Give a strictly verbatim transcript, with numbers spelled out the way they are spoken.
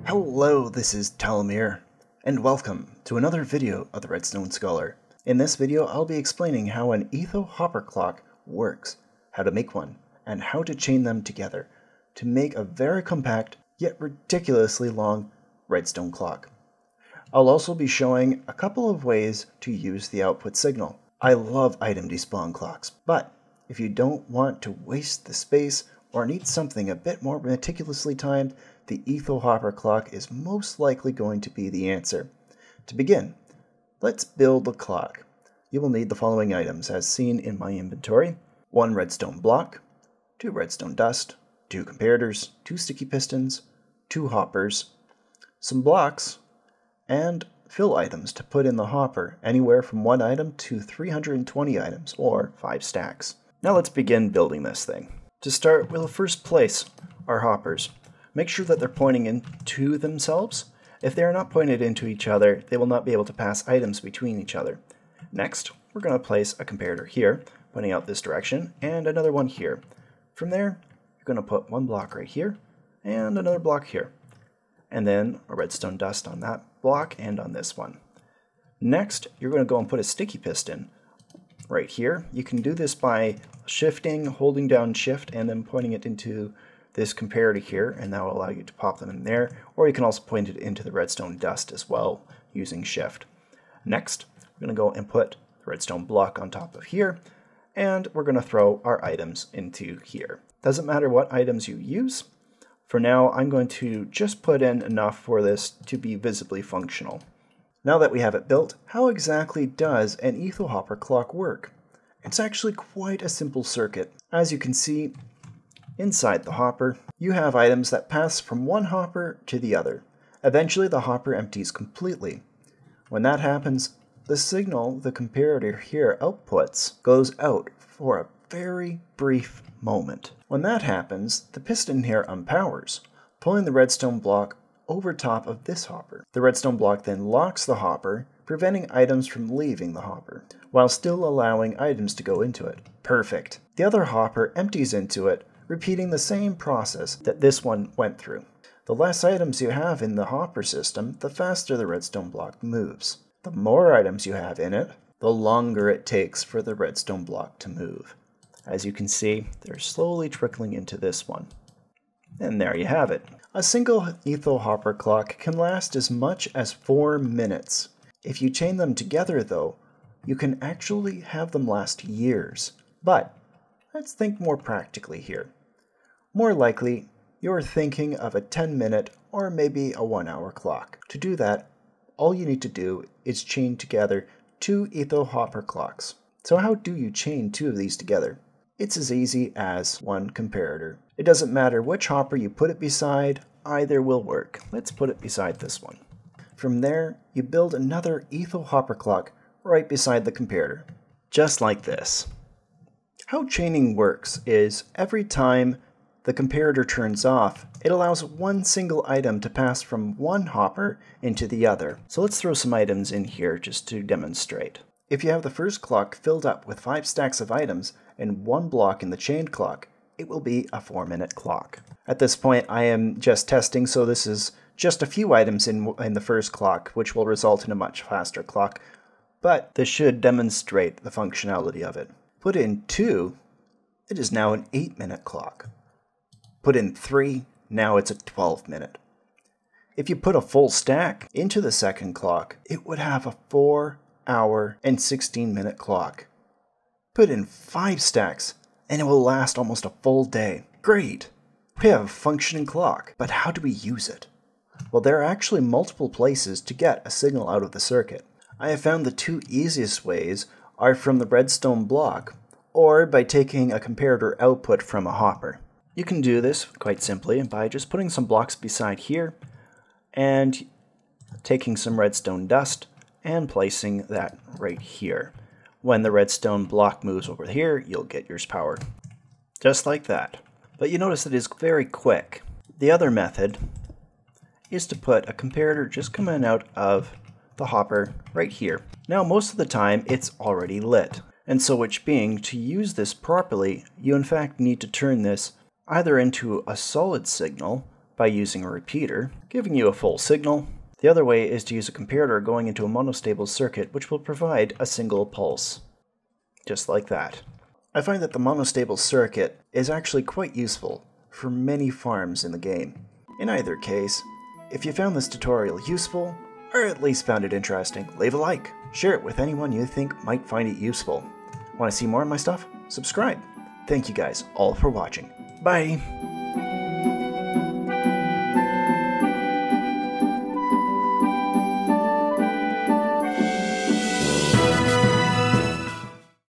Hello, this is Talamir, and welcome to another video of the Redstone Scholar. In this video, I'll be explaining how an Etho hopper clock works, how to make one, and how to chain them together to make a very compact, yet ridiculously long, redstone clock. I'll also be showing a couple of ways to use the output signal. I love item despawn clocks, but if you don't want to waste the space or need something a bit more meticulously timed, the Etho hopper clock is most likely going to be the answer. To begin, let's build the clock. You will need the following items as seen in my inventory: one redstone block, two redstone dust, two comparators, two sticky pistons, two hoppers, some blocks, and fill items to put in the hopper, anywhere from one item to three hundred twenty items, or five stacks. Now let's begin building this thing. To start, we'll first place our hoppers. Make sure that they're pointing into themselves. If they are not pointed into each other, they will not be able to pass items between each other. Next, we're going to place a comparator here, pointing out this direction, and another one here. From there, you're going to put one block right here, and another block here. And then a redstone dust on that block and on this one. Next, you're going to go and put a sticky piston right here. You can do this by shifting, holding down shift, and then pointing it into this comparator here, and that will allow you to pop them in there, or you can also point it into the redstone dust as well using shift. Next, we're going to go and put the redstone block on top of here, and we're going to throw our items into here. Doesn't matter what items you use. For now, I'm going to just put in enough for this to be visibly functional. Now that we have it built, how exactly does an Etho hopper clock work? It's actually quite a simple circuit. As you can see, inside the hopper, you have items that pass from one hopper to the other. Eventually, the hopper empties completely. When that happens, the signal the comparator here outputs goes out for a very brief moment. When that happens, the piston here unpowers, pulling the redstone block over top of this hopper. The redstone block then locks the hopper, preventing items from leaving the hopper, while still allowing items to go into it. Perfect. The other hopper empties into it, repeating the same process that this one went through. The less items you have in the hopper system, the faster the redstone block moves. The more items you have in it, the longer it takes for the redstone block to move. As you can see, they're slowly trickling into this one. And there you have it. A single Etho hopper clock can last as much as four minutes. If you chain them together though, you can actually have them last years. But let's think more practically here. More likely, you're thinking of a ten minute or maybe a one hour clock. To do that, all you need to do is chain together two Etho hopper clocks. So how do you chain two of these together? It's as easy as one comparator. It doesn't matter which hopper you put it beside, either will work. Let's put it beside this one. From there, you build another Etho hopper clock right beside the comparator, just like this. How chaining works is every time the comparator turns off, it allows one single item to pass from one hopper into the other. So let's throw some items in here just to demonstrate. If you have the first clock filled up with five stacks of items and one block in the chained clock, it will be a four minute clock. At this point, I am just testing, so this is just a few items in, in the first clock, which will result in a much faster clock, but this should demonstrate the functionality of it. Put in two, it is now an eight minute clock. Put in three, now it's a twelve minute. If you put a full stack into the second clock, it would have a four hour and sixteen minute clock. Put in five stacks, and it will last almost a full day. Great! We have a functioning clock, but how do we use it? Well, there are actually multiple places to get a signal out of the circuit. I have found the two easiest ways are from the redstone block, or by taking a comparator output from a hopper. You can do this quite simply by just putting some blocks beside here, and taking some redstone dust, and placing that right here. When the redstone block moves over here, you'll get yours powered. Just like that. But you notice it is very quick. The other method is to put a comparator just coming out of the hopper right here. Now most of the time it's already lit, and so which being, to use this properly, you in fact need to turn this either into a solid signal by using a repeater, giving you a full signal. The other way is to use a comparator going into a monostable circuit, which will provide a single pulse. Just like that. I find that the monostable circuit is actually quite useful for many farms in the game. In either case, if you found this tutorial useful, or at least found it interesting, leave a like. Share it with anyone you think might find it useful. Want to see more of my stuff? Subscribe. Thank you guys all for watching. Bye!